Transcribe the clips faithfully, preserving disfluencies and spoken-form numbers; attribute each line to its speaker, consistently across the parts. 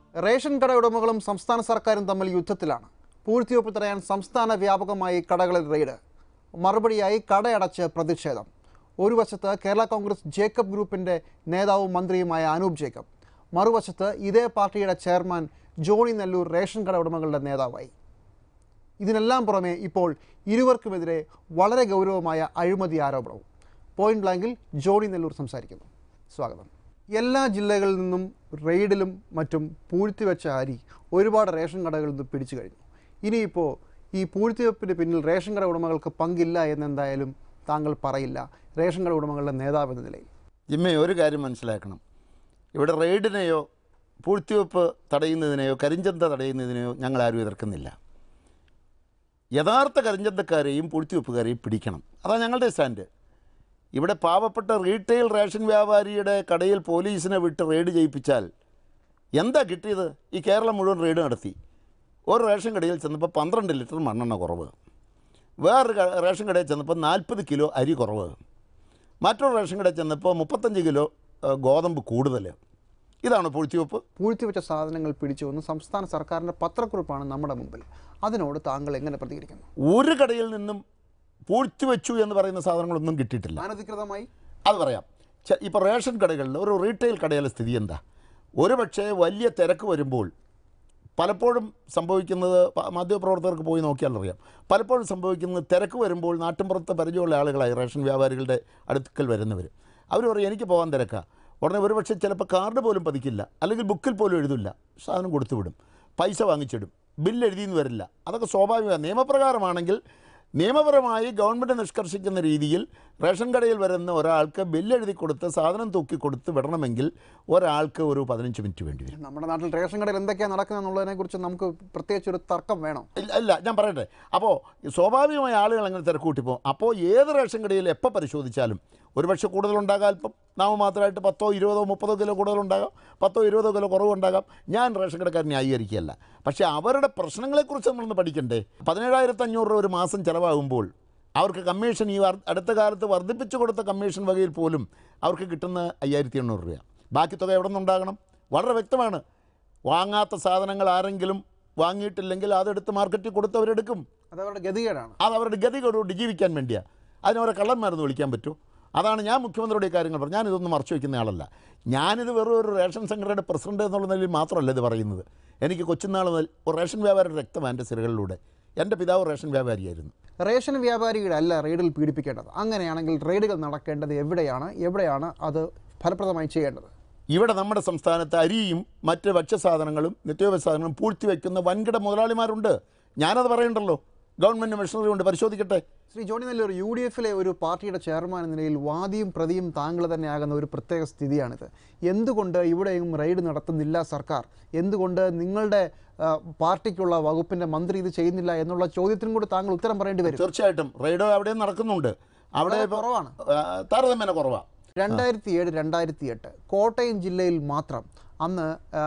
Speaker 1: Ration കട ഉടമകളും സംസ്ഥാന സർക്കാരും തമ്മിൽ യുദ്ധത്തിലാണ്. പൂഴ്ത്തിവെപ്പ് തടയാൻ സംസ്ഥാന വ്യാപകമായി കടകളിൽ റെയ്ഡ്. മറുപടിയായി കടയടച്ച് പ്രതിഷേധം. ഒരു വശത്ത് കേരള കോൺഗ്രസ് ജേക്കബ് ഗ്രൂപ്പിന്റെ നേതാവും മന്ത്രിയുമായ അനൂപ് ജേക്കബ്, മറുവശത്ത് ഇതേ പാർട്ടിയുടെ ചെയർമാൻ ജോണി നെല്ലൂർ റേഷൻ കട ഉടമകളുടെ നേതാവായി. ഇതിനെല്ലാം പുറമെ ഇപ്പോൾ ഇരുവർക്കുമെതിരെ വളരെ ഗൗരവമായ അഴിമതി ആരോപണവും. പോയിന്റ് ബ്ലാങ്കിൽ ജോണി നെല്ലൂർ സംസാരിക്കുന്നു. സ്വാഗതം. എല്ലാ ജില്ലകളിൽ നിന്നും റെയ്ഡിലും മറ്റും പൂഴ്ത്തിവെച്ച അരി ഒരുപാട് റേഷൻ കടകളിൽ നിന്ന് പിടിച്ചു കഴിഞ്ഞു. ഇനിയിപ്പോൾ ഈ പൂഴ്ത്തിവെപ്പിന് പിന്നിൽ റേഷൻ കട ഉടമകൾക്ക് പങ്കില്ല എന്നെന്തായാലും താങ്കൾ പറയില്ല, റേഷൻ കട ഉടമകളുടെ നേതാവ് എന്ന നിലയിൽ.
Speaker 2: ജിമ്മേ, ഒരു കാര്യം മനസ്സിലാക്കണം. ഇവിടെ റെയ്ഡിനെയോ പൂഴ്ത്തിവെപ്പ് തടയുന്നതിനെയോ കരിഞ്ചന്ത തടയുന്നതിനെയോ ഞങ്ങൾ ആരും എതിർക്കുന്നില്ല. യഥാർത്ഥ കരിഞ്ചന്തക്കാരെയും പൂഴ്ത്തിവെപ്പുകാരെയും പിടിക്കണം, അതാണ് ഞങ്ങളുടെ സ്റ്റാൻഡ്. ഇവിടെ പാവപ്പെട്ട റീറ്റെയിൽ റേഷൻ വ്യാപാരിയുടെ കടയിൽ പോലീസിനെ വിട്ട് റെയ്ഡ് ചെയ്യിപ്പിച്ചാൽ എന്താ കിട്ടിയത്? ഈ കേരളം മുഴുവൻ റെയ്ഡ് നടത്തി. ഒരു റേഷൻ കടയിൽ ചെന്നപ്പോൾ പന്ത്രണ്ട് ലിറ്റർ മണ്ണെണ്ണ കുറവ്, വേറൊരു റേഷൻ കടയിൽ ചെന്നപ്പോൾ നാൽപ്പത് കിലോ അരി കുറവ്, മറ്റൊരു റേഷൻ കടയിൽ ചെന്നപ്പോൾ മുപ്പത്തഞ്ച് കിലോ ഗോതമ്പ് കൂടുതൽ. ഇതാണ് പൂഴ്ത്തിവെപ്പ്.
Speaker 1: പൂഴ്ത്തിവെച്ച സാധനങ്ങൾ പിടിച്ചു വന്ന് സംസ്ഥാന സർക്കാരിൻ്റെ പത്രക്കുറിപ്പാണ് നമ്മുടെ മുമ്പിൽ. അതിനോട് താങ്കൾ എങ്ങനെ പ്രതികരിക്കുന്നു?
Speaker 2: ഒരു കടയിൽ നിന്നും പൂഴ്ത്തിവെച്ചു എന്ന് പറയുന്ന സാധനങ്ങളൊന്നും കിട്ടിയിട്ടില്ല.
Speaker 1: അനധികൃതമായി
Speaker 2: അത് പറയാം. ഇപ്പോൾ റേഷൻ കടകളിൽ ഒരു റീറ്റെയിൽ കടയിലെ സ്ഥിതി എന്താ? ഒരു പക്ഷേ വലിയ തിരക്ക് വരുമ്പോൾ പലപ്പോഴും സംഭവിക്കുന്നത്, മാധ്യമപ്രവർത്തകർക്ക് പോയി നോക്കിയാൽ അറിയാം, പലപ്പോഴും സംഭവിക്കുന്നത് തിരക്ക് വരുമ്പോൾ നാട്ടിൻപുറത്ത് പരിചയമുള്ള ആളുകളായി റേഷൻ വ്യാപാരികളുടെ അടുക്കൽ വരുന്നവർ അവർ പറയും എനിക്ക് പോകാൻ തിരക്കാണ്. ഉടനെ ഒരു പക്ഷേ ചിലപ്പോൾ കാർഡ് പോലും പതിക്കില്ല, അല്ലെങ്കിൽ ബുക്കിൽ പോലും എഴുതില്ല, സാധനം കൊടുത്തു വിടും, പൈസ വാങ്ങിച്ചിടും, ബില്ല് എഴുതിയെന്ന് വരില്ല. അതൊക്കെ സ്വാഭാവികമാണ്. നിയമപ്രകാരമാണെങ്കിൽ നിയമപരമായി ഗവൺമെൻറ് നിഷ്കർഷിക്കുന്ന രീതിയിൽ റേഷൻ കടയിൽ വരുന്ന ഒരാൾക്ക് ബില്ലെഴുതി കൊടുത്ത് സാധനം തൂക്കി കൊടുത്ത് വിടണമെങ്കിൽ ഒരാൾക്ക് ഒരു പതിനഞ്ച് മിനിറ്റ് വേണ്ടി വരും.
Speaker 1: നമ്മുടെ നാട്ടിൽ റേഷൻ കടയിൽ എന്തൊക്കെയാണ് നടക്കുന്നത് എന്നുള്ളതിനെക്കുറിച്ച് നമുക്ക് പ്രത്യേകിച്ച് ഒരു തർക്കം വേണം.
Speaker 2: ഇല്ല ഇല്ല ഞാൻ പറയട്ടെ. അപ്പോൾ സ്വാഭാവികമായ ആളുകൾ അങ്ങനെ തിരക്കൂട്ടി പോകും. അപ്പോൾ ഏത് റേഷൻ കടയിൽ എപ്പോൾ പരിശോധിച്ചാലും ഒരുപക്ഷെ കൂടുതലുണ്ടാകാം, അല്പം നാമമാത്രമായിട്ട് പത്തോ ഇരുപതോ മുപ്പതോ കിലോ കൂടുതലുണ്ടാകാം, പത്തോ ഇരുപതോ കിലോ കുറവുണ്ടാകാം. ഞാൻ റേഷൻ കടക്കാരൻ ന്യായീകരിക്കുകയല്ല. പക്ഷേ അവരുടെ പ്രശ്നങ്ങളെക്കുറിച്ച് നമ്മളൊന്ന് പഠിക്കണ്ടേ? പതിനേഴായിരത്തി അഞ്ഞൂറ് രൂപ ഒരു മാസം ചിലവാകുമ്പോൾ അവർക്ക് കമ്മീഷൻ, ഈ അടുത്ത കാലത്ത് വർദ്ധിപ്പിച്ചു കൊടുത്ത കമ്മീഷൻ വകയിൽ പോലും അവർക്ക് കിട്ടുന്ന അയ്യായിരത്തി എണ്ണൂറ് രൂപ. ബാക്കി തുക എവിടെ നിന്നുണ്ടാകണം? വളരെ വ്യക്തമാണ്. വാങ്ങാത്ത സാധനങ്ങൾ ആരെങ്കിലും വാങ്ങിയിട്ടില്ലെങ്കിൽ അതെടുത്ത് മാർക്കറ്റിൽ കൊടുത്തവരെടുക്കും.
Speaker 1: അതവരുടെ ഗതികേടാണ്.
Speaker 2: അത് അവരുടെ ഗതികേട് ജീവിക്കാൻ വേണ്ടിയാണ്. അതിനവരെ കള്ളന്മാരെന്ന് വിളിക്കാൻ പറ്റുമോ? അതാണ് ഞാൻ മുഖ്യമന്ത്രിയുടെ ഈ കാര്യങ്ങൾ പറഞ്ഞു. ഞാനിതൊന്നും മറച്ചു വയ്ക്കുന്ന ആളല്ല. ഞാനിത് വെറും ഒരു റേഷൻ സംഘടനയുടെ പ്രസിഡന്റ് എന്നുള്ള നിലയിൽ മാത്രമല്ല ഇത് പറയുന്നത്. എനിക്ക് കൊച്ചുനാൾ മുതൽ ഒരു റേഷൻ വ്യാപാരിയുടെ രക്തമാണ് എൻ്റെ സിരകളിലൂടെ. എൻ്റെ പിതാവ് റേഷൻ വ്യാപാരിയായിരുന്നു.
Speaker 1: റേഷൻ വ്യാപാരികളെ അല്ല റെയ്ഡിൽ പീഡിപ്പിക്കേണ്ടത്. അങ്ങനെയാണെങ്കിൽ റെയ്ഡുകൾ നടക്കേണ്ടത് എവിടെയാണ് എവിടെയാണ് അത് ഫലപ്രദമായി ചെയ്യേണ്ടത്?
Speaker 2: ഇവിടെ നമ്മുടെ സംസ്ഥാനത്ത് അരിയും മറ്റ് ഭക്ഷ്യസാധനങ്ങളും നിത്യോപയോഗ സാധനങ്ങളും പൂഴ്ത്തിവെക്കുന്ന വൻകിട മുതലാളിമാരുണ്ട്. ഞാനത് പറയണ്ടല്ലോ. ഗവൺമെൻറ് മെഷീനറി കൊണ്ട് പരിശോധിക്കട്ടെ.
Speaker 1: ശ്രീ ജോണി നെല്ലൂർ, യു ഡി എഫിലെ ഒരു പാർട്ടിയുടെ ചെയർമാൻ എന്ന നിലയിൽ വാദിയും പ്രതിയും താങ്കൾ തന്നെ ആകുന്ന ഒരു പ്രത്യേക സ്ഥിതിയാണിത്. എന്തുകൊണ്ട് ഇവിടെയും റെയ്ഡ് നടത്തുന്നില്ല സർക്കാർ? എന്തുകൊണ്ട് നിങ്ങളുടെ പാർട്ടിക്കുള്ള വകുപ്പിൻ്റെ മന്ത്രി ഇത് ചെയ്യുന്നില്ല എന്നുള്ള ചോദ്യത്തിനും കൂടി താങ്കൾ ഉത്തരം പറയേണ്ടി വരും.
Speaker 2: തീർച്ചയായിട്ടും റെയ്ഡ് അവിടെ നടക്കുന്നുണ്ട്. അവിടെ
Speaker 1: കുറവാണ്,
Speaker 2: താരതമ്യേന കുറവാണ്.
Speaker 1: രണ്ടായിരത്തി ഏഴ് രണ്ടായിരത്തി എട്ട് കോട്ടയം ജില്ലയിൽ മാത്രം അന്ന്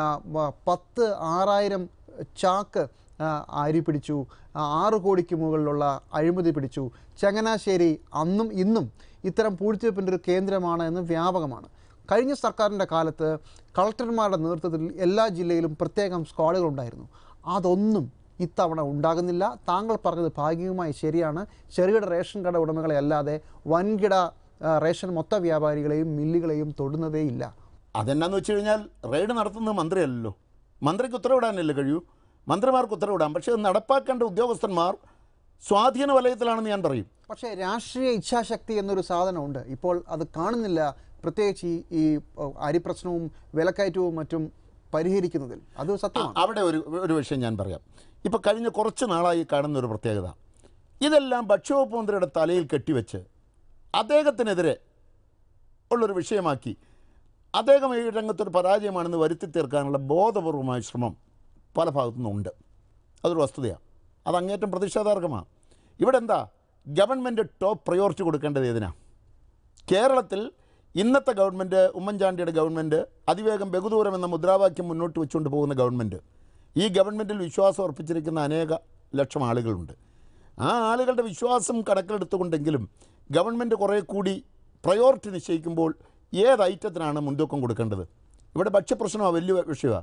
Speaker 1: പത്ത് ആറായിരം ചാക്ക് അരി പിടിച്ചു, ആറ് കോടിക്ക് മുകളിലുള്ള അഴിമതി പിടിച്ചു. ചങ്ങനാശ്ശേരി അന്നും ഇന്നും ഇത്തരം പൂഴ്ത്തിവെപ്പിൻ്റെ ഒരു കേന്ദ്രമാണ് എന്ന് വ്യാപകമാണ്. കഴിഞ്ഞ സർക്കാരിൻ്റെ കാലത്ത് കളക്ടർമാരുടെ നേതൃത്വത്തിൽ എല്ലാ ജില്ലയിലും പ്രത്യേകം സ്ക്വാഡുകളുണ്ടായിരുന്നു. അതൊന്നും ഇത്തവണ ഉണ്ടാകുന്നില്ല. താങ്കൾ പറഞ്ഞത് ഭാഗികമായി ശരിയാണ്. ചെറുകിട റേഷൻ കട ഉടമകളെ അല്ലാതെ വൻകിട റേഷൻ മൊത്ത വ്യാപാരികളെയും മില്ലുകളെയും തൊടുന്നതേ ഇല്ല.
Speaker 2: അതെന്നാന്ന് വെച്ച് കഴിഞ്ഞാൽ റെയ്ഡ് നടത്തുന്നത് മന്ത്രിയല്ലല്ലോ. മന്ത്രിക്ക് ഉത്തരവിടാനല്ലേ കഴിയൂ. മന്ത്രിമാർക്ക് ഉത്തരവിടാം. പക്ഷേ അത് നടപ്പാക്കേണ്ട ഉദ്യോഗസ്ഥന്മാർ സ്വാധീന വലയത്തിലാണെന്ന് ഞാൻ പറയും.
Speaker 1: പക്ഷേ രാഷ്ട്രീയ ഇച്ഛാശക്തി എന്നൊരു സാധനമുണ്ട്. ഇപ്പോൾ അത് കാണുന്നില്ല. പ്രത്യേകിച്ച് ഈ അരിപ്രശ്നവും വിലക്കയറ്റവും മറ്റും പരിഹരിക്കുന്നതിൽ അത് സത്യമാണ്.
Speaker 2: അവിടെ ഒരു ഒരു വിഷയം ഞാൻ പറയാം. ഇപ്പോൾ കഴിഞ്ഞ കുറച്ച് നാളായി കാണുന്ന ഒരു പ്രത്യേകത, ഇതെല്ലാം ഭക്ഷ്യവകുപ്പ് മന്ത്രിയുടെ തലയിൽ കെട്ടിവെച്ച് അദ്ദേഹത്തിനെതിരെ ഉള്ളൊരു വിഷയമാക്കി അദ്ദേഹം ഈ രംഗത്തൊരു പരാജയമാണെന്ന് വരുത്തി തീർക്കാനുള്ള ബോധപൂർവമായ ശ്രമം പല ഭാഗത്തുനിന്നുണ്ട്. അതൊരു വസ്തുതയാണ്. അത് അങ്ങേറ്റം പ്രതിഷേധാർഹമാണ്. ഇവിടെ എന്താ ഗവൺമെൻറ് ടോപ്പ് പ്രയോറിറ്റി കൊടുക്കേണ്ടത് ഏതിനാണ്? കേരളത്തിൽ ഇന്നത്തെ ഗവൺമെൻറ്, ഉമ്മൻചാണ്ടിയുടെ ഗവൺമെൻറ്, അതിവേഗം ബഹുദൂരം എന്ന മുദ്രാവാക്യം മുന്നോട്ട് വെച്ചുകൊണ്ട് പോകുന്ന ഗവൺമെൻറ്, ഈ ഗവൺമെൻറ്റിൽ വിശ്വാസം അർപ്പിച്ചിരിക്കുന്ന അനേക ലക്ഷം ആളുകളുണ്ട്. ആ ആളുകളുടെ വിശ്വാസം കണക്കിലെടുത്തുകൊണ്ടെങ്കിലും ഗവൺമെൻറ് കുറേ കൂടി പ്രയോറിറ്റി നിശ്ചയിക്കുമ്പോൾ ഏത് ഐറ്റത്തിനാണ് മുൻതൂക്കം കൊടുക്കേണ്ടത്? ഇവിടെ ഭക്ഷ്യപ്രശ്നമാണ് വലിയ വിഷയമാണ്.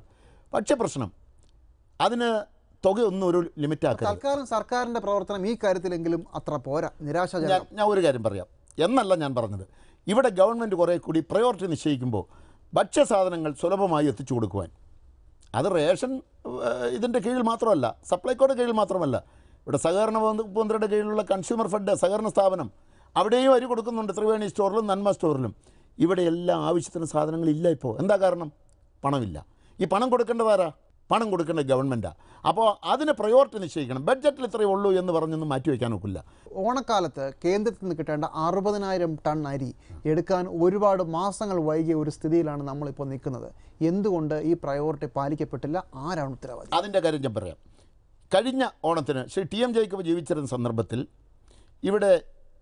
Speaker 2: പക്ഷേ പ്രശ്നം അതിന് തുകയൊന്നും ഒരു ലിമിറ്റാക്കുക.
Speaker 1: തൽക്കാലം സർക്കാരിൻ്റെ പ്രവർത്തനം ഈ കാര്യത്തിലെങ്കിലും അത്ര പോരാ, നിരാശാജനകം.
Speaker 2: ഞാൻ ഒരു കാര്യം പറയാം, എന്നല്ല ഞാൻ പറഞ്ഞത്. ഇവിടെ ഗവൺമെൻറ് കുറേ കൂടി പ്രയോറിറ്റി നിശ്ചയിക്കുമ്പോൾ ഭക്ഷ്യസാധനങ്ങൾ സുലഭമായി എത്തിച്ചു കൊടുക്കുവാൻ, അത് റേഷൻ ഇതിൻ്റെ കീഴിൽ മാത്രമല്ല, സപ്ലൈകോയുടെ കീഴിൽ മാത്രമല്ല, ഇവിടെ സഹകരണ വകുപ്പ് മന്ത്രിയുടെ കീഴിലുള്ള കൺസ്യൂമർ ഫെഡ് സഹകരണ സ്ഥാപനം, അവിടെയും അരി കൊടുക്കുന്നുണ്ട്, ത്രിവേണി സ്റ്റോറിലും നന്മ സ്റ്റോറിലും. ഇവിടെ എല്ലാ ആവശ്യത്തിന് സാധനങ്ങളില്ല. ഇപ്പോൾ എന്താ കാരണം? പണമില്ല. ഈ പണം കൊടുക്കേണ്ടതാരാ? പണം കൊടുക്കേണ്ടത് ഗവൺമെൻറ്റാണ്. അപ്പോൾ അതിന് പ്രയോറിറ്റി നിശ്ചയിക്കണം. ബഡ്ജറ്റിൽ ഇത്രയേ ഉള്ളൂ എന്ന് പറഞ്ഞൊന്നും മാറ്റിവെക്കാൻ ഒക്കില്ല.
Speaker 1: ഓണക്കാലത്ത് കേന്ദ്രത്തിൽ നിന്ന് കിട്ടേണ്ട അറുപതിനായിരം ടൺ അരി എടുക്കാൻ ഒരുപാട് മാസങ്ങൾ വൈകിയ ഒരു സ്ഥിതിയിലാണ് നമ്മളിപ്പോൾ നിൽക്കുന്നത്. എന്തുകൊണ്ട് ഈ പ്രയോറിറ്റി പാലിക്കപ്പെട്ടില്ല? ആരാണ് ഉത്തരവാദി?
Speaker 2: അതിൻ്റെ കാര്യം ഞാൻ പറയാം. കഴിഞ്ഞ ഓണത്തിന് ശ്രീ ടി എം ജേക്കബ് ജീവിച്ചിരുന്ന സന്ദർഭത്തിൽ ഇവിടെ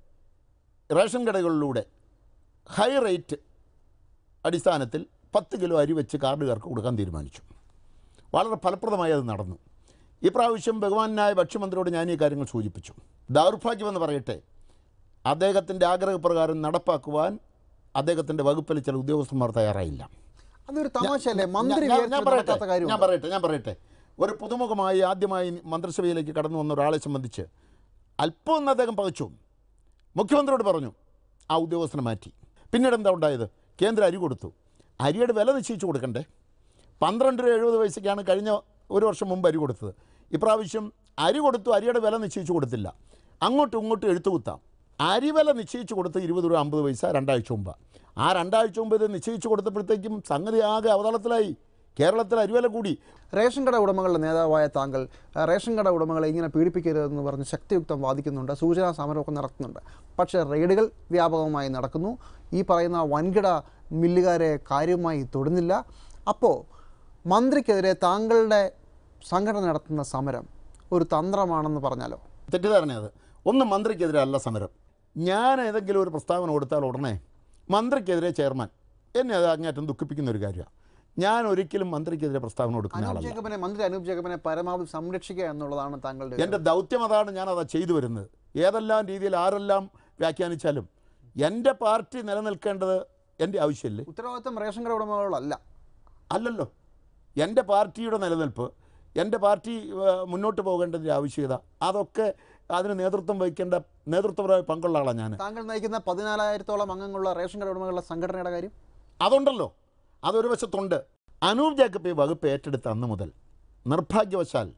Speaker 2: റേഷൻ കടകളിലൂടെ ഹൈ റേറ്റ് അടിസ്ഥാനത്തിൽ പത്ത് കിലോ അരി വെച്ച് കാർഡുകാർക്ക് കൊടുക്കാൻ തീരുമാനിച്ചു. വളരെ ഫലപ്രദമായി അത് നടന്നു. ഇപ്രാവശ്യം ബഹുമാനായ ഭക്ഷ്യമന്ത്രിയോട് ഞാൻ ഈ കാര്യങ്ങൾ സൂചിപ്പിച്ചു. ദൗർഭാഗ്യമെന്ന് പറയട്ടെ, അദ്ദേഹത്തിൻ്റെ ആഗ്രഹപ്രകാരം നടപ്പാക്കുവാൻ അദ്ദേഹത്തിൻ്റെ വകുപ്പിൽ ചില ഉദ്യോഗസ്ഥന്മാർ തയ്യാറായില്ല.
Speaker 1: അതൊരു തമാശയല്ലേ? മന്ത്രി
Speaker 2: ഞാൻ പറയട്ടെ ഞാൻ പറയട്ടെ ഞാൻ പറയട്ടെ ഒരു പുതുമുഖമായി ആദ്യമായി മന്ത്രിസഭയിലേക്ക് കടന്നു വന്ന ഒരാളെ സംബന്ധിച്ച് അല്പം ഒന്ന് അദ്ദേഹം പകച്ചു. മുഖ്യമന്ത്രിയോട് പറഞ്ഞു, ആ ഉദ്യോഗസ്ഥനെ മാറ്റി. പിന്നീട് എന്താ ഉണ്ടായത്? കേന്ദ്രം അരി കൊടുത്തു. അരിയുടെ വില നിശ്ചയിച്ചു കൊടുക്കണ്ടേ? പന്ത്രണ്ട് രൂപ എഴുപത് പൈസയ്ക്കാണ് കഴിഞ്ഞ ഒരു വർഷം മുമ്പ് അരി കൊടുത്തത്. ഇപ്രാവശ്യം അരി കൊടുത്തു, അരിയുടെ വില നിശ്ചയിച്ചു കൊടുത്തില്ല. അങ്ങോട്ടും ഇങ്ങോട്ടും എഴുത്തുകുത്താം. അരി വില നിശ്ചയിച്ചു കൊടുത്ത് ഇരുപത് രൂപ അമ്പത് പൈസ രണ്ടാഴ്ച മുമ്പ്. ആ രണ്ടാഴ്ച മുമ്പ് ഇത് നിശ്ചയിച്ചു കൊടുത്തപ്പോഴത്തേക്കും സംഗതി ആകെ അവതളത്തിലായി. കേരളത്തിൽ അരിവില കൂടി.
Speaker 1: റേഷൻ കട ഉടമകളുടെ നേതാവായ താങ്കൾ റേഷൻ കട ഉടമകളെ ഇങ്ങനെ പീഡിപ്പിക്കരുതെന്ന് പറഞ്ഞ് ശക്തിയുക്തം വാദിക്കുന്നുണ്ട്, സൂചനാ സമരമൊക്കെ നടത്തുന്നുണ്ട്. പക്ഷേ റെയ്ഡുകൾ വ്യാപകമായി നടക്കുന്നു. ഈ പറയുന്ന വൻകിട മില്ലുകാരെ കാര്യമായി തൊടുന്നില്ല. അപ്പോൾ മന്ത്രിക്കെതിരെ താങ്കളുടെ സംഘടന നടത്തുന്ന സമരം ഒരു തന്ത്രമാണെന്ന് പറഞ്ഞാലോ?
Speaker 2: തെറ്റിദ്ധാരണയത്. ഒന്ന്, മന്ത്രിക്കെതിരെ അല്ല സമരം. ഞാൻ ഏതെങ്കിലും ഒരു പ്രസ്താവന കൊടുത്താൽ ഉടനെ മന്ത്രിക്കെതിരെ ചെയർമാൻ എന്നെ അത് അങ്ങേറ്റം ദുഃഖിപ്പിക്കുന്ന ഒരു കാര്യമാണ്. ഞാൻ ഒരിക്കലും മന്ത്രിക്കെതിരെ പ്രസ്താവന കൊടുക്കുന്ന ആളല്ല.
Speaker 1: മന്ത്രി അനൂപ് ജേക്കബിനെ പരമാവധി സംരക്ഷിക്കുക എന്നുള്ളതാണ് താങ്കളുടെ
Speaker 2: എൻ്റെ ദൗത്യം. അതാണ് ഞാനത് ചെയ്തു വരുന്നത്. ഏതെല്ലാം രീതിയിൽ ആരെല്ലാം വ്യാഖ്യാനിച്ചാലും എൻ്റെ പാർട്ടി നിലനിൽക്കേണ്ടത് എൻ്റെ ആവശ്യമില്ലേ?
Speaker 1: ഉത്തരവാദിത്വം റേഷൻ കട ഉടമകളല്ല.
Speaker 2: അല്ലല്ലോ. എൻ്റെ പാർട്ടിയുടെ നിലനിൽപ്പ്, എൻ്റെ പാർട്ടി മുന്നോട്ട് പോകേണ്ടതിൻ്റെ ആവശ്യകത, അതൊക്കെ അതിന് നേതൃത്വം വഹിക്കേണ്ട നേതൃത്വപരമായ പങ്കുള്ള ആളാണ് ഞാൻ.
Speaker 1: താങ്കൾ നയിക്കുന്ന പതിനാലായിരത്തോളം അംഗങ്ങളുള്ള റേഷൻ കട ഉടമകളുടെ സംഘടനയുടെ കാര്യം
Speaker 2: അതുണ്ടല്ലോ, അതൊരു വശത്തുണ്ട്. അനൂപ് ജേക്കബ് ഈ വകുപ്പ് ഏറ്റെടുത്ത അന്ന് മുതൽ നിർഭാഗ്യവശാൽ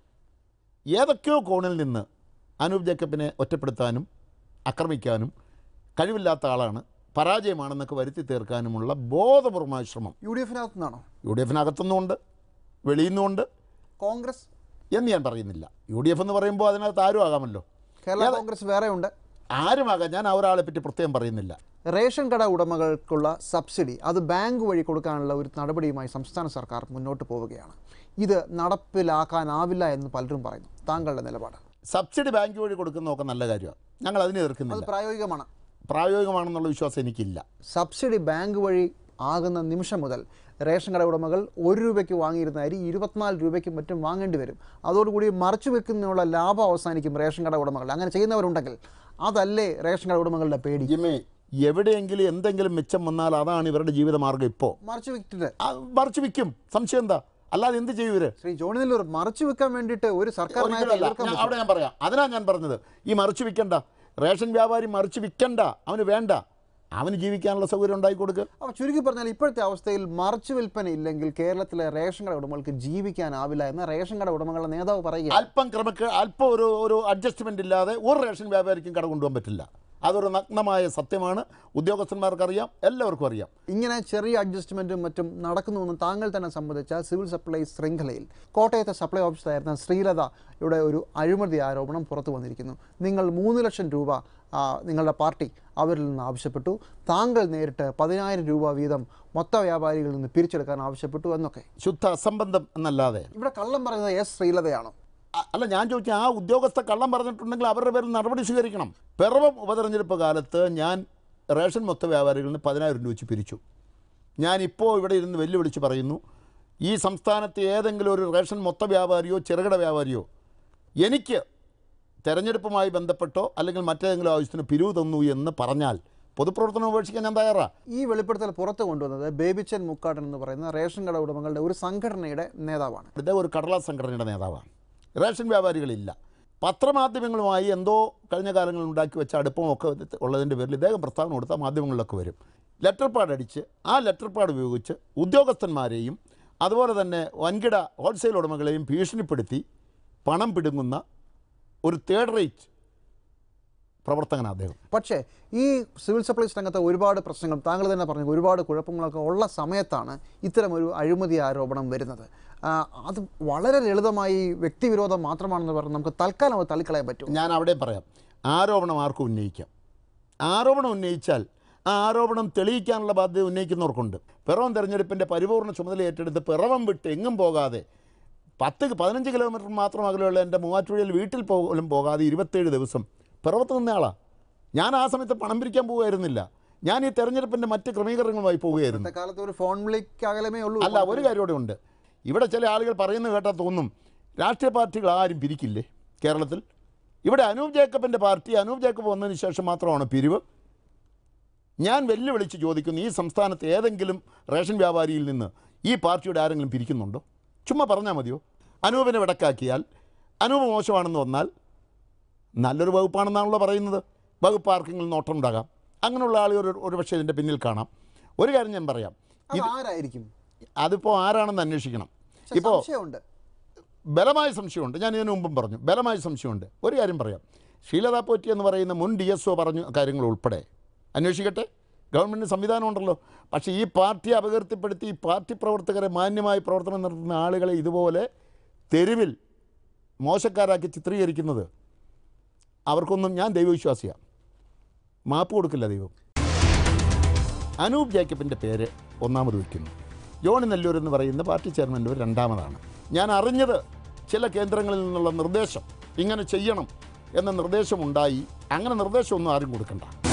Speaker 2: ഏതൊക്കെയോ കോണിൽ നിന്ന് അനൂപ് ജേക്കബിനെ ഒറ്റപ്പെടുത്താനും ആക്രമിക്കാനും കഴിവില്ലാത്ത ആളാണ്, പരാജയമാണെന്നൊക്കെ വരുത്തി തീർക്കാനുമുള്ള ബോധപൂർവമായ ശ്രമം
Speaker 1: യു ഡി എഫിനകത്തു നിന്നാണോ?
Speaker 2: യു ഡി എഫിനകത്തുനിന്നുമുണ്ട്, വെളിയിൽ നിന്നുമുണ്ട്.
Speaker 1: കോൺഗ്രസ്
Speaker 2: എന്ന് ഞാൻ പറയുന്നില്ല. യു ഡി എഫ് എന്ന് പറയുമ്പോൾ അതിനകത്ത് ആരും ആകാമല്ലോ.
Speaker 1: കേരള കോൺഗ്രസ് വേറെ ഉണ്ട്.
Speaker 2: ആരുമാകാം, ഞാൻ ഒരാളെ പറ്റി പ്രത്യേകം പറയുന്നില്ല.
Speaker 1: റേഷൻ കട ഉടമകൾക്കുള്ള സബ്സിഡി അത് ബാങ്ക് വഴി കൊടുക്കാനുള്ള ഒരു നടപടിയുമായി സംസ്ഥാന സർക്കാർ മുന്നോട്ട് പോവുകയാണ്. ഇത് നടപ്പിലാക്കാനാവില്ല എന്ന് പലരും പറയുന്നു. താങ്കളുടെ നിലപാട്?
Speaker 2: സബ്സിഡി ബാങ്ക് വഴി കൊടുക്കുന്നതൊക്കെ നല്ല കാര്യമാണ്, ഞങ്ങൾ അതിനെ എതിർക്കുന്നില്ല.
Speaker 1: അത് പ്രായോഗികമാണ്
Speaker 2: പ്രായോഗികമാണെന്നുള്ള വിശ്വാസം എനിക്കില്ല.
Speaker 1: സബ്സിഡി ബാങ്ക് വഴി ആകുന്ന നിമിഷം മുതൽ റേഷൻ കട ഉടമകൾ ഒരു രൂപയ്ക്ക് വാങ്ങിയിരുന്ന അരി ഇരുപത്തിനാല് രൂപയ്ക്കും മറ്റും വാങ്ങേണ്ടി വരും. അതോടുകൂടി മറിച്ചു വെക്കുന്നതിനുള്ള ലാഭം അവസാനിക്കും റേഷൻ കട ഉടമകൾ. അങ്ങനെ ചെയ്യുന്നവരുണ്ടെങ്കിൽ അതല്ലേ റേഷൻ കട ഉടമകളുടെ പേടി?
Speaker 2: എവിടെയെങ്കിലും എന്തെങ്കിലും മെച്ചം വന്നാൽ അതാണ് ഇവരുടെ ജീവിതമാർഗ്ഗം. ഇപ്പോൾ
Speaker 1: മറിച്ചു വിറ്റിട്ട്
Speaker 2: മറിച്ചു വിൽക്കും, സംശയം എന്താ? അല്ലാതെ എന്ത് ചെയ്യും ഇവര്?
Speaker 1: ശ്രീ ജോണി നെല്ലൂർ, മറിച്ചു വെക്കാൻ വേണ്ടിയിട്ട് ഒരു സർക്കാർ
Speaker 2: അവിടെ ഞാൻ പറയാം. അതിനാണ് ഞാൻ പറഞ്ഞത്, ഈ മറിച്ചു വിൽക്കണ്ട റേഷൻ വ്യാപാരി മറിച്ചു വിൽക്കണ്ട, അവന് വേണ്ട, അവന് ജീവിക്കാനുള്ള സൗകര്യം ഉണ്ടാക്കി കൊടുക്കുക.
Speaker 1: അപ്പോൾ ചുരുക്കി പറഞ്ഞാൽ ഇപ്പോഴത്തെ അവസ്ഥയിൽ മറിച്ചു വിൽപ്പന ഇല്ലെങ്കിൽ കേരളത്തിലെ റേഷൻ കട ഉടമകൾക്ക് ജീവിക്കാനാവില്ല എന്ന് റേഷൻ കട ഉടമകളുടെ നേതാവ് പറയുക.
Speaker 2: അല്പം ക്രമക്ക് അല്പം ഒരു ഒരു അഡ്ജസ്റ്റ്മെന്റ് ഇല്ലാതെ ഒരു റേഷൻ വ്യാപാരിക്കും കട കൊണ്ടുപോകാൻ പറ്റില്ല. അതൊരു നഗ്നമായ സത്യമാണ്. ഉദ്യോഗസ്ഥന്മാർക്കറിയാം, എല്ലാവർക്കും അറിയാം.
Speaker 1: ഇങ്ങനെ ചെറിയ അഡ്ജസ്റ്റ്മെൻറ്റും മറ്റും നടക്കുന്നുവെന്ന് താങ്കൾ തന്നെ സംബന്ധിച്ച സിവിൽ സപ്ലൈസ് ശൃംഖലയിൽ കോട്ടയത്തെ സപ്ലൈ ഓഫീസറായിരുന്ന ശ്രീലതയുടെ ഒരു അഴിമതി ആരോപണം പുറത്തു വന്നിരിക്കുന്നു. നിങ്ങൾ മൂന്ന് ലക്ഷം രൂപ നിങ്ങളുടെ പാർട്ടി അവരിൽ നിന്ന് ആവശ്യപ്പെട്ടു, താങ്കൾ നേരിട്ട് പതിനായിരം രൂപ വീതം മൊത്ത വ്യാപാരികളിൽ നിന്ന് പിരിച്ചെടുക്കാൻ ആവശ്യപ്പെട്ടു എന്നൊക്കെ.
Speaker 2: ശുദ്ധ അസംബന്ധം എന്നല്ലാതെ
Speaker 1: ഇവിടെ കള്ളം പറയുന്നത് എസ് ശ്രീലതയാണോ?
Speaker 2: അല്ല, ഞാൻ ചോദിച്ചാൽ ആ ഉദ്യോഗസ്ഥ കള്ളം പറഞ്ഞിട്ടുണ്ടെങ്കിൽ അവരുടെ പേരിൽ നടപടി സ്വീകരിക്കണം. പിറവം ഉപതെരഞ്ഞെടുപ്പ് കാലത്ത് ഞാൻ റേഷൻ മൊത്ത വ്യാപാരികളിൽ നിന്ന് പതിനായിരം രൂപ വെച്ച് പിരിച്ചു. ഞാനിപ്പോൾ ഇവിടെ ഇരുന്ന് വെല്ലുവിളിച്ച് പറയുന്നു, ഈ സംസ്ഥാനത്ത് ഏതെങ്കിലും ഒരു റേഷൻ മൊത്ത വ്യാപാരിയോ ചെറുകിട വ്യാപാരിയോ എനിക്ക് തെരഞ്ഞെടുപ്പുമായി ബന്ധപ്പെട്ടോ അല്ലെങ്കിൽ മറ്റേതെങ്കിലും ആവശ്യത്തിന് പിരിവ് തന്നു എന്ന് പറഞ്ഞാൽ പൊതുപ്രവർത്തനം ഉപേക്ഷിക്കാൻ ഞാൻ തയ്യാറാണ്.
Speaker 1: ഈ വെളിപ്പെടുത്തൽ പുറത്തു കൊണ്ടുവന്നത് ബേബിച്ചൻ മുക്കാടൻ എന്ന് പറയുന്ന റേഷൻ കട ഉടമകളുടെ ഒരു സംഘടനയുടെ നേതാവാണ്.
Speaker 2: ഇദ്ദേഹം ഒരു കടലാസ് സംഘടനയുടെ നേതാവാണ്. റേഷൻ വ്യാപാരികളില്ല. പത്രമാധ്യമങ്ങളുമായി എന്തോ കഴിഞ്ഞ കാലങ്ങളിൽ ഉണ്ടാക്കി വെച്ച അടുപ്പമൊക്കെ ഉള്ളതിൻ്റെ പേരിൽ ഇദ്ദേഹം പ്രസ്താവന കൊടുത്താൽ മാധ്യമങ്ങളിലൊക്കെ വരും. ലെറ്റർ പാഡ് അടിച്ച് ആ ലെറ്റർ പാഡ് ഉപയോഗിച്ച് ഉദ്യോഗസ്ഥന്മാരെയും അതുപോലെ തന്നെ വൻകിട ഹോൾസെയിൽ ഉടമകളെയും ഭീഷണിപ്പെടുത്തി പണം പിടുങ്ങുന്ന ഒരു തേർഡ് റേറ്റ് പ്രവർത്തകനാണ് അദ്ദേഹം.
Speaker 1: പക്ഷേ ഈ സിവിൽ സപ്ലൈസ് രംഗത്തെ ഒരുപാട് പ്രശ്നങ്ങൾ താങ്കൾ തന്നെ പറഞ്ഞു, ഒരുപാട് കുഴപ്പങ്ങളൊക്കെ ഉള്ള സമയത്താണ് ഇത്തരമൊരു അഴിമതി ആരോപണം വരുന്നത്. അത് വളരെ ലളിതമായി വ്യക്തിവിരോധം മാത്രമാണെന്ന് പറഞ്ഞ് നമുക്ക് തൽക്കാലം അത് തള്ളിക്കളയാൻ പറ്റും.
Speaker 2: ഞാൻ അവിടെ പറയാം, ആരോപണം ആർക്കും ഉന്നയിക്കാം. ആരോപണം ഉന്നയിച്ചാൽ ആ ആരോപണം തെളിയിക്കാനുള്ള ബാധ്യത ഉന്നയിക്കുന്നവർക്കുണ്ട്. പിറവം തെരഞ്ഞെടുപ്പിൻ്റെ പരിപൂർണ്ണ ചുമതല ഏറ്റെടുത്ത് പിറവം വിട്ട് എങ്ങും പോകാതെ പത്ത് പതിനഞ്ച് കിലോമീറ്റർ മാത്രം അകലെയുള്ള എൻ്റെ മൂവാറ്റുപുഴയിൽ വീട്ടിൽ പോലും പോകാതെ ഇരുപത്തേഴ് ദിവസം പിറവത്ത് നിന്നയാളാണ് ഞാൻ. ആ സമയത്ത് പണം പിരിക്കാൻ പോകുമായിരുന്നില്ല. ഞാൻ ഈ തെരഞ്ഞെടുപ്പിൻ്റെ മറ്റ് ക്രമീകരണങ്ങളുമായി പോവുകയായിരുന്നു.
Speaker 1: കാലത്ത് ഒരു ഫോൺ വിളിക്കകലമേ ഉള്ളൂ.
Speaker 2: അല്ല, ഒരു കാര്യം കൂടെ ഉണ്ട്. ഇവിടെ ചില ആളുകൾ പറയുന്നത് കേട്ടാൽ തോന്നും രാഷ്ട്രീയ പാർട്ടികൾ ആരും പിരിക്കില്ലേ കേരളത്തിൽ. ഇവിടെ അനൂപ് ജേക്കബിൻ്റെ പാർട്ടി അനൂപ് ജേക്കബ് വന്നതിന് ശേഷം മാത്രമാണ് പിരിവ്. ഞാൻ വെല്ലുവിളിച്ച് ചോദിക്കുന്നു, ഈ സംസ്ഥാനത്ത് ഏതെങ്കിലും റേഷൻ വ്യാപാരിയിൽ നിന്ന് ഈ പാർട്ടിയുടെ ആരെങ്കിലും പിരിക്കുന്നുണ്ടോ? ചുമ്മാ പറഞ്ഞാൽ മതിയോ? അനൂപിനെ വിടക്കാക്കിയാൽ അനൂപ് മോശമാണെന്ന് വന്നാൽ നല്ലൊരു വകുപ്പാണെന്നാണല്ലോ പറയുന്നത്. വകുപ്പ് ആർക്കെങ്കിലും നോട്ടം ഉണ്ടാകാം. അങ്ങനെയുള്ള ആളുകൾ ഒരു പക്ഷേ ഇതിൻ്റെ പിന്നിൽ കാണാം. ഒരു കാര്യം ഞാൻ പറയാം,
Speaker 1: ആരായിരിക്കും
Speaker 2: അതിപ്പോൾ ആരാണെന്ന് അന്വേഷിക്കണം. ഇപ്പോൾ ബലമായ സംശയമുണ്ട്. ഞാൻ ഇതിനു മുമ്പും പറഞ്ഞു, ബലമായ സംശയമുണ്ട്. ഒരു കാര്യം പറയാം, ഷീലത പോറ്റി എന്ന് പറയുന്ന മുൻ ഡി എസ് ഒ പറഞ്ഞ കാര്യങ്ങൾ ഉൾപ്പെടെ അന്വേഷിക്കട്ടെ. ഗവൺമെൻറ് സംവിധാനമുണ്ടല്ലോ. പക്ഷേ ഈ പാർട്ടിയെ അപകീർത്തിപ്പെടുത്തി ഈ പാർട്ടി പ്രവർത്തകരെ മാന്യമായി പ്രവർത്തനം നടത്തുന്ന ആളുകളെ ഇതുപോലെ തെരുവിൽ മോശക്കാരാക്കി ചിത്രീകരിക്കുന്നത് അവർക്കൊന്നും ഞാൻ ദൈവവിശ്വാസിയാണ്. മാപ്പ് കൊടുക്കില്ല ദൈവം. അനൂപ് ജേക്കബിൻ്റെ പേര് ഒന്നാമത് വയ്ക്കുന്നു. ജോണി നെല്ലൂർ എന്ന് പറയുന്ന പാർട്ടി ചെയർമാൻ്റെ പേര് രണ്ടാമതാണ്. ഞാൻ അറിഞ്ഞത് ചില കേന്ദ്രങ്ങളിൽ നിന്നുള്ള നിർദ്ദേശം ഇങ്ങനെ ചെയ്യണം എന്ന നിർദ്ദേശമുണ്ടായി. അങ്ങനെ നിർദ്ദേശമൊന്നും ആരും കൊടുക്കണ്ട.